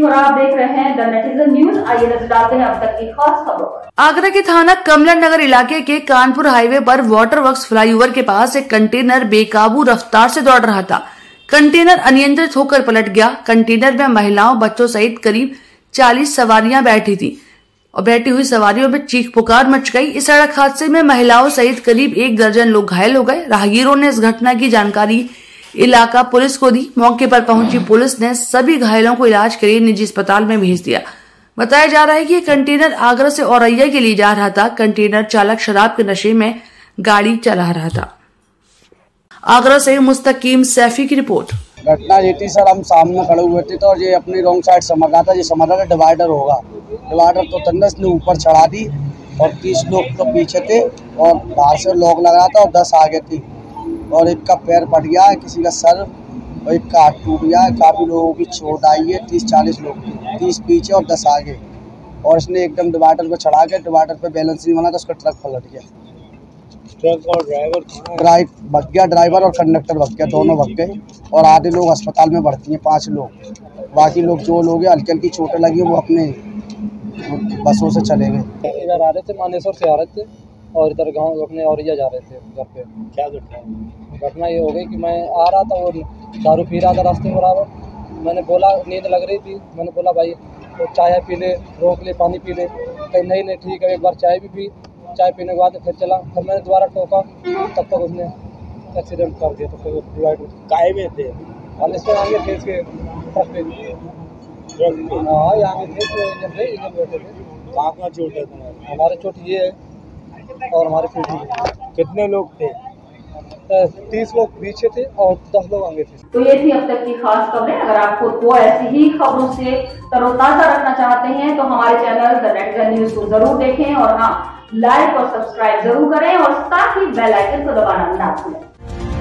सिंह और आप देख रहे हैं द नेटिजन न्यूज। आइए नजर डालते हैं अब तक की खास खबरों पर। आगरा के थाना कमला नगर इलाके के कानपुर हाईवे पर वाटर वर्क्स फ्लाईओवर के पास एक कंटेनर बेकाबू रफ्तार से दौड़ रहा था। कंटेनर अनियंत्रित होकर पलट गया। कंटेनर में महिलाओं, बच्चों सहित करीब 40 सवारियां बैठी थी और बैठी हुई सवारियों में चीख पुकार मच गई। इस सड़क हादसे में महिलाओं सहित करीब 1 दर्जन लोग घायल हो गए। राहगीरों ने इस घटना की जानकारी इलाका पुलिस को दी। मौके पर पहुंची पुलिस ने सभी घायलों को इलाज के लिए निजी अस्पताल में भेज दिया। बताया जा रहा है कि ये कंटेनर आगरा से औरैया के लिए जा रहा था। कंटेनर चालक शराब के नशे में गाड़ी चला रहा था। आगरा से मुस्तकीम सैफी की रिपोर्ट। घटना ये थी सर, हम सामने खड़े हुए थे तो और ये अपनी रॉन्ग साइड समझ रहा था। ये समझ रहा था डिवाइडर होगा, डिवाइडर तो तन्नस ने ऊपर चढ़ा दी और 30 लोग तो पीछे थे और बाहर से लॉक लगा था और 10 आगे थी और एक का पैर फट गया है, किसी का सर और एक का हाथ टूट गया है। काफ़ी लोगों की चोट आई है। 30-40 लोग थे, 30 पीछे और 10 आगे। और इसने एकदम डिवाइडर को चढ़ा के डिवाइडर पे बैलेंस नहीं बना तो उसका ट्रक पलट गया। ट्रक और ड्राइवर भग गया, ड्राइवर और कंडक्टर भग गया, दोनों भग गए और आधे लोग अस्पताल में भर्ती हैं, 5 लोग। बाकी लोग जो लोग हैं हल्की हल्की चोटें लगी वो अपने बसों से चले गए। इधर आ रहे थे, मानेसर से आ रहे थे और इधर गांव अपने औरैया जा रहे थे घर पे। क्या घटना ये हो गई कि मैं आ रहा था और दारू पी रहा था रास्ते में बराबर। मैंने बोला, नींद लग रही थी, मैंने बोला भाई तो चाय पी ले, रोक ले, पानी पी ले। कहीं नहीं ठीक है, एक बार चाय भी पी। चाय पीने के बाद फिर चला, फिर मैंने दोबारा टोका, तब तक उसने एक्सीडेंट कर दिया। तो फिर डिवाइडर काय में थे, हम इसके आगे थे, इसके ट्रक पे। हाँ यहाँ थे, इंजन बैठे थे। कहाँ चोट है तुम्हारे? हमारे चोट ये है और हमारे पीछे। कितने लोग थे? 30 लोग पीछे थे और 10 लोग आगे थे। तो ये थी अब तक की खास खबरें। अगर आप खुद को ऐसी ही खबरों से तरोताजा रखना चाहते हैं तो हमारे चैनल द नेटिजन न्यूज को जरूर देखें और हाँ, लाइक और सब्सक्राइब जरूर करें और साथ ही बेल आइकन को दबाना ना भूलें।